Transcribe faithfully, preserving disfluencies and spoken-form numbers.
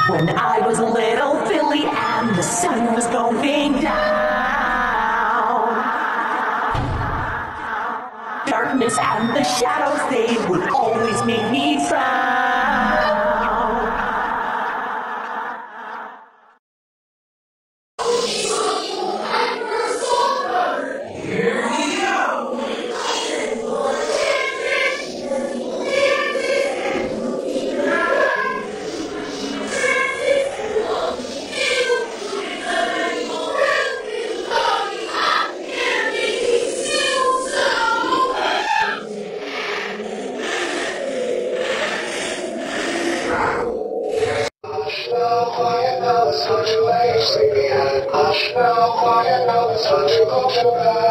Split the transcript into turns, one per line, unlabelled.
When I was a little filly and the sun was going down, darkness and the shadows, they would always make me frown.
Quiet now, it's time to lay, sleepyhead. Hush now, quiet now, it's time to go to bed.